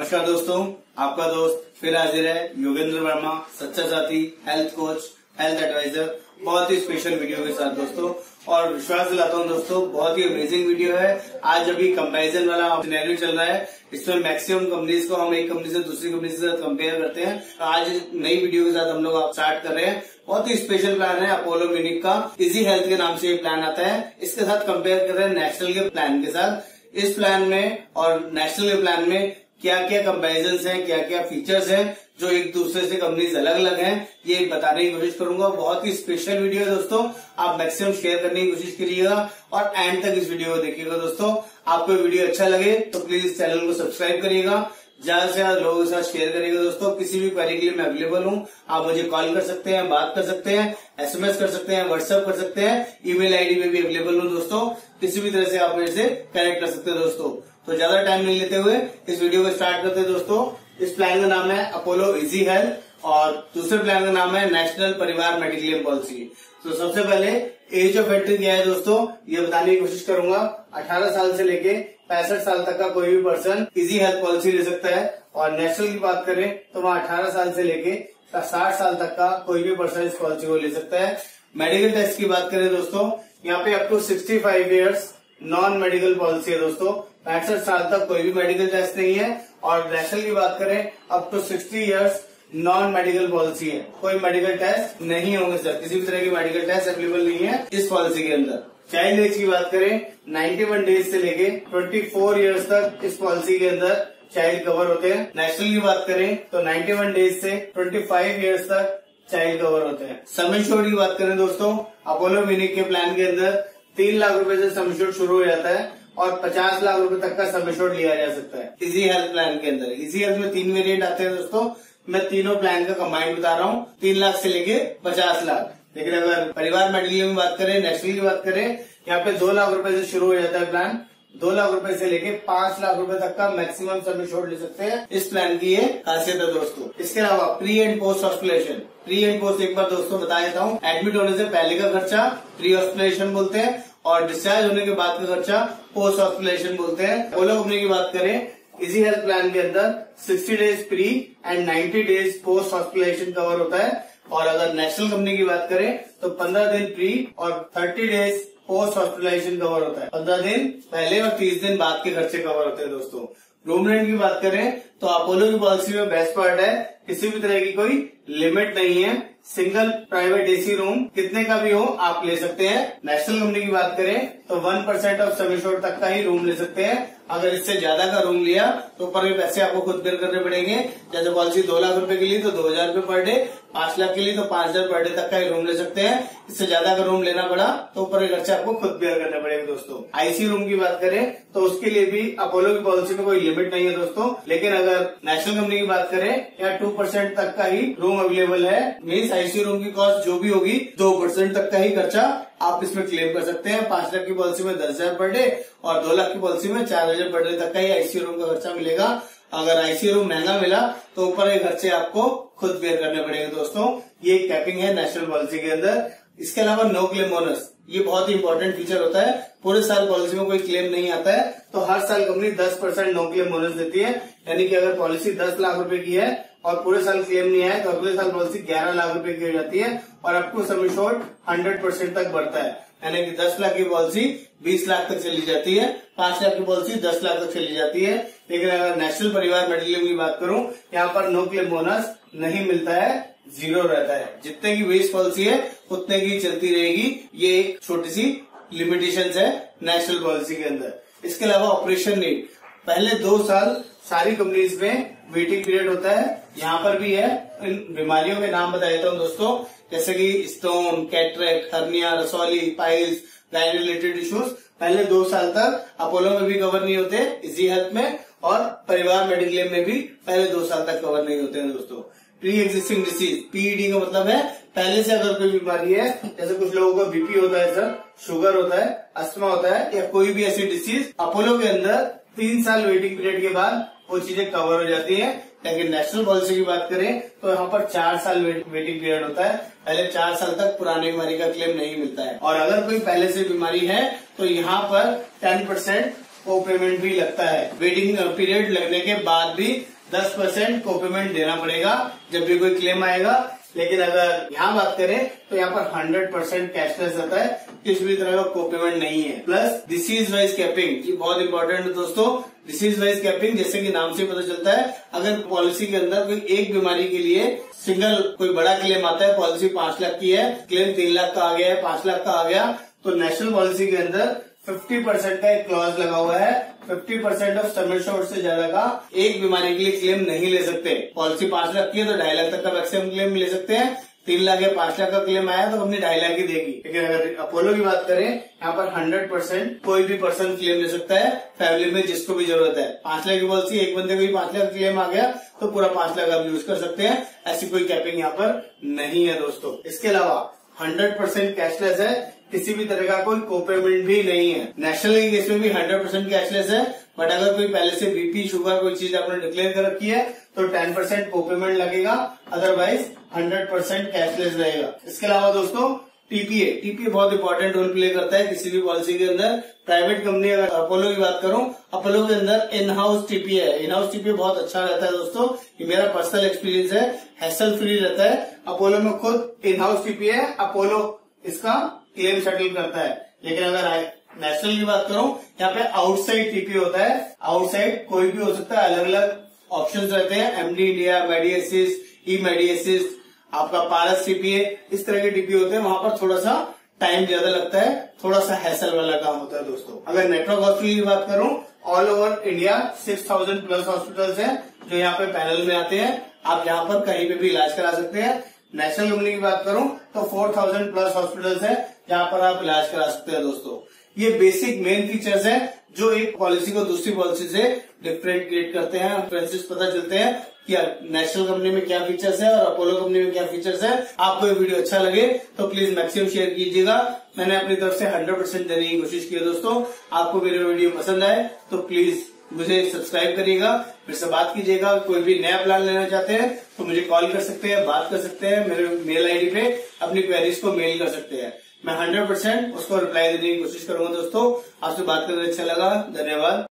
नमस्कार दोस्तों, आपका दोस्त फिर हाजिर है योगेंद्र वर्मा, सच्चा साथी, हेल्थ कोच, हेल्थ एडवाइजर। बहुत ही स्पेशल वीडियो के साथ दोस्तों, और विश्वास दिलाता हूं दोस्तों बहुत ही अमेजिंग वीडियो है। आज अभी कंपैरिजन वाला सिनेरियो चल रहा है, इसमें मैक्सिमम कंपनीज को हम एक कंपनी से दूसरी कंपनी से कंपेयर करते हैं। आज नई वीडियो के साथ हम लोग स्टार्ट कर रहे हैं। बहुत ही स्पेशल प्लान है अपोलो क्लिनिक का, इजी हेल्थ के नाम से ये प्लान आता है। इसके साथ कंपेयर कर रहे हैं नेशनल के प्लान के साथ। इस प्लान में और नेशनल के प्लान में क्या क्या कंपैरिजन हैं, क्या क्या फीचर्स हैं जो एक दूसरे से कंपनीज अलग अलग हैं, ये बताने की कोशिश करूंगा। बहुत ही स्पेशल वीडियो है दोस्तों, आप मैक्सिमम शेयर करने की कोशिश करिएगा और एंड तक इस वीडियो को देखिएगा। दोस्तों आपको वीडियो अच्छा लगे तो प्लीज इस चैनल को सब्सक्राइब करिएगा, ज्यादा से ज्यादा लोगों के साथ शेयर करिएगा। दोस्तों किसी भी क्वेरी के लिए मैं अवेलेबल हूँ, आप मुझे कॉल कर सकते हैं, बात कर सकते हैं, SMS कर सकते हैं, व्हाट्सएप कर सकते हैं, ईमेल आईडी में भी अवेलेबल हूँ दोस्तों। किसी भी तरह से आप मेरे से कनेक्ट कर सकते हैं दोस्तों। तो ज्यादा टाइम नहीं लेते हुए इस वीडियो को स्टार्ट करते हैं दोस्तों। इस प्लान का नाम है अपोलो इजी हेल्थ और दूसरे प्लान का नाम है नेशनल परिवार मेडिक्लेम पॉलिसी। तो सबसे पहले एज ऑफ एंट्री क्या है दोस्तों, ये बताने की कोशिश करूंगा। 18 साल से लेके 65 साल तक का कोई भी पर्सन इजी हेल्थ पॉलिसी ले सकता है। और नेशनल की बात करें तो वहाँ 18 साल से लेके 60 साल तक का कोई भी पर्सन इस पॉलिसी को ले सकता है। मेडिकल टेस्ट की बात करें दोस्तों, यहाँ पे up to 65 years non medical policy है दोस्तों। 65 साल तक कोई भी मेडिकल टेस्ट नहीं है। और नेशनल की बात करें up to 60 years non medical policy है, कोई मेडिकल टेस्ट नहीं होंगे सर, किसी भी तरह की मेडिकल टेस्ट अवेलेबल नहीं है इस पॉलिसी के अंदर। चाइल्ड एज की बात करें 91 डेज से लेके 24 ईयर्स तक इस पॉलिसी के अंदर चाइल्ड कवर होते हैं। नेशनल की बात करें तो 91 डेज से 25 ईयर्स तक चाइल्ड कवर होते हैं। सम इंश्योर्ड की बात करें दोस्तों, अपोलो क्लिनिक के प्लान के अंदर 3 लाख रुपए से सम इंश्योर्ड शुरू हो जाता है और 50 लाख रुपए तक का सम इंश्योर्ड लिया जा सकता है इजी हेल्थ प्लान के अंदर। इजी हेल्थ में 3 वेरिएंट आते हैं दोस्तों, मैं तीनों प्लान का कंबाइंड बता रहा हूँ, 3 लाख से लेके 50 लाख। लेकिन अगर परिवार मेडिक्लेम की बात करें, नेशनल की बात करें, यहाँ पे 2 लाख रुपए से शुरू हो जाता है प्लान। 2 लाख रुपए से लेके 5 लाख रुपए तक का मैक्सिमम सम इंश्योर्ड ले सकते हैं। इस प्लान की ये खासियत है दोस्तों। इसके अलावा pre and post hospitalization, pre and post एक बार दोस्तों बता देता हूँ। एडमिट होने से पहले का खर्चा प्री हॉस्पिटलाइजेशन बोलते हैं और डिस्चार्ज होने के बाद का खर्चा पोस्ट हॉस्पिटलाइजेशन बोलते हैं। अपोलो कंपनी की बात करें, इजी हेल्थ प्लान के अंदर 60 days pre and 90 days post hospitalization cover होता है। और अगर नेशनल कंपनी की बात करें तो 15 दिन प्री और 30 डेज पोस्ट हॉस्पिटलाइजेशन कवर होता है। 15 दिन पहले और 30 दिन बाद के खर्चे कवर होते हैं दोस्तों। रूम रेंट की बात करें तो अपोलो की पॉलिसी में बेस्ट पार्ट है, किसी भी तरह की कोई लिमिट नहीं है। सिंगल प्राइवेट एसी रूम कितने का भी हो आप ले सकते हैं। नेशनल कंपनी की बात करें तो 1% ऑफ सम इंश्योर्ड तक का ही रूम ले सकते हैं। अगर इससे ज्यादा का रूम लिया तो ऊपर भी पैसे आपको खुद बेयर करने पड़ेंगे। जैसे पॉलिसी 2 लाख रुपए के लिए तो 2000 रुपए पर डे, 5 लाख के लिए तो 5000 पर डे तक का ही रूम ले सकते हैं। इससे ज्यादा का रूम लेना पड़ा तो ऊपर के खर्चे आपको खुद बेयर करने पड़ेंगे दोस्तों। ICU रूम की बात करें तो उसके लिए भी अपोलो की पॉलिसी में कोई लिमिट नहीं है दोस्तों। लेकिन अगर नेशनल कंपनी की बात करें या 2% तक का ही रूम अवेलेबल है, मीन्स ICU रूम की कॉस्ट जो भी होगी 2% तक का ही खर्चा आप इसमें क्लेम कर सकते हैं। 5 लाख की पॉलिसी में 10,000 पर डे और 2 लाख की पॉलिसी में 4,000 पर डे तक का ही ICU रूम का खर्चा मिलेगा। अगर ICU रूम महंगा मिला तो ऊपर के खर्चे आपको खुद बेयर करने पड़ेंगे दोस्तों। ये कैपिंग है नेशनल पॉलिसी के अंदर। इसके अलावा नो क्लेम बोनस, ये बहुत ही इंपॉर्टेंट फीचर होता है। पूरे साल पॉलिसी में कोई क्लेम नहीं आता है तो हर साल कंपनी 10% नो क्लेम बोनस देती है। यानी कि अगर पॉलिसी 10 लाख रुपए की है और पूरे साल क्लेम नहीं आया तो अगले साल पॉलिसी 11 लाख रुपए की हो जाती है और आपको सम इंश्योर्ड 100% तक बढ़ता है। यानी कि 10 लाख की पॉलिसी 20 लाख तक चली जाती है, 5 लाख की पॉलिसी 10 लाख तक चली जाती है। लेकिन अगर नेशनल परिवार मेडिक्लेम की बात करूं, यहाँ पर नो क्लेम बोनस नहीं मिलता है, 0 रहता है। जितने की बेस पॉलिसी है उतने की चलती रहेगी। ये एक छोटी सी लिमिटेशन है नेशनल पॉलिसी के अंदर। इसके अलावा ऑपरेशन नीड, पहले 2 साल सारी कंपनीज में वेटिंग पीरियड होता है, यहाँ पर भी है। इन बीमारियों के नाम बता देता हूँ दोस्तों, जैसे कि स्टोन, कैटरेक्ट, हर्निया, रसौली, पाइल्स, गायनी रिलेटेड इश्यूज पहले 2 साल तक अपोलो में भी कवर नहीं होते इजी हेल्थ में, और परिवार मेडिक्लेम में भी पहले 2 साल तक कवर नहीं होते हैं दोस्तों। प्री एग्जिस्टिंग डिसीज, PED का मतलब है पहले से अगर कोई बीमारी है, जैसे कुछ लोगों को BP होता है सर, शुगर होता है, अस्थमा होता है या कोई भी ऐसी डिसीज, अपोलो के अंदर 3 साल वेटिंग पीरियड के बाद वो चीजें कवर हो जाती है। लेकिन नेशनल पॉलिसी की बात करें तो यहाँ पर 4 साल वेटिंग पीरियड होता है। पहले 4 साल तक पुरानी बीमारी का क्लेम नहीं मिलता है। और अगर कोई पहले से बीमारी है तो यहाँ पर 10% को पेमेंट भी लगता है। वेटिंग पीरियड लगने के बाद भी 10% कोपेमेंट देना पड़ेगा जब भी कोई क्लेम आएगा। लेकिन अगर यहाँ बात करें तो यहाँ पर 100% कैशलेस रहता है, किसी भी तरह का कोपेमेंट नहीं है। प्लस डिसीज वाइज कैपिंग, ये बहुत इंपॉर्टेंट है दोस्तों। डिसीज वाइज कैपिंग जैसे कि नाम से पता चलता है, अगर पॉलिसी के अंदर कोई एक बीमारी के लिए सिंगल कोई बड़ा क्लेम आता है, पॉलिसी 5 लाख की है, क्लेम 3 लाख का आ गया है, 5 लाख का आ गया, तो नेशनल पॉलिसी के अंदर 50% का एक क्लॉज लगा हुआ है। 50% ऑफ सम एश्योर्ड से ज्यादा का एक बीमारी के लिए क्लेम नहीं ले सकते। पॉलिसी 5 लाख की है तो 2.5 लाख तक का मैक्सिमम क्लेम ले सकते हैं। 3 लाख या 5 लाख का क्लेम आया तो कंपनी 2.5 लाख ही देगी। लेकिन अगर अपोलो की बात करें, यहाँ पर 100% कोई भी पर्सन क्लेम ले सकता है, फैमिली में जिसको भी जरूरत है। 5 लाख की पॉलिसी, एक बंदे को भी 5 लाख क्लेम आ गया तो पूरा 5 लाख आप यूज कर सकते हैं। ऐसी कोई कैपिंग यहाँ पर नहीं है दोस्तों। इसके अलावा 100% कैशलेस है, किसी भी तरह का कोई कोपेमेंट भी नहीं है। नेशनल के केस में भी 100% कैशलेस है, बट अगर कोई पहले से बीपी शुगर कोई चीज आपने डिक्लेयर कर रखी है तो 10% कोपेमेंट लगेगा, अदरवाइज 100% कैशलेस रहेगा। इसके अलावा दोस्तों टीपीए बहुत इंपॉर्टेंट रोल प्ले करता है किसी भी पॉलिसी के अंदर। प्राइवेट कंपनी, अगर अपोलो की बात करूं, अपोलो के अंदर इन हाउस टीपीए है। इन हाउस टीपीए बहुत अच्छा रहता है दोस्तों, ये मेरा पर्सनल एक्सपीरियंस है, हैसल फ्री रहता है। अपोलो में खुद इन हाउस टीपीए है, अपोलो इसका क्लेम सेटल करता है। लेकिन अगर नेशनल की बात करूं, यहाँ पे आउटसाइड टीपीए होता है। आउटसाइड कोई भी हो सकता है, अलग अलग ऑप्शंस रहते हैं, एमडी इंडिया, मेडिएसिस, ई मेडिएसिस, आपका पारस टीपीए, इस तरह के टीपीए होते हैं। वहां पर थोड़ा सा टाइम ज्यादा लगता है, थोड़ा सा हैसल वाला काम होता है दोस्तों। अगर नेटवर्क हॉस्पिटल की बात करूं, all over India 6000 plus hospitals हैं जो यहाँ पे पैनल में आते हैं। आप यहाँ पर कहीं पे भी इलाज करा सकते हैं। नेशनल कंपनी की बात करूं तो 4000 प्लस हॉस्पिटल्स हैं जहां पर आप इलाज करा सकते हैं दोस्तों। ये बेसिक मेन फीचर्स हैं जो एक पॉलिसी को दूसरी पॉलिसी से डिफरेंट क्रिएट करते हैं। डिफरेंसेस पता चलते हैं कि नेशनल कंपनी में क्या फीचर्स है और अपोलो कंपनी में क्या फीचर्स है। आपको ये वीडियो अच्छा लगे तो प्लीज मैक्सिमम शेयर कीजिएगा। मैंने अपनी तरफ से 100% देने की कोशिश की है दोस्तों। आपको मेरे वीडियो पसंद आए तो प्लीज मुझे सब्सक्राइब करिएगा, मेरे से बात कीजिएगा। कोई भी नया प्लान लेना चाहते हैं तो मुझे कॉल कर सकते हैं, बात कर सकते हैं, मेरे मेल आईडी पे अपनी क्वेरीज को मेल कर सकते हैं। मैं 100% उसको रिप्लाई देने की कोशिश करूंगा दोस्तों। आपसे बात करके अच्छा लगा, धन्यवाद।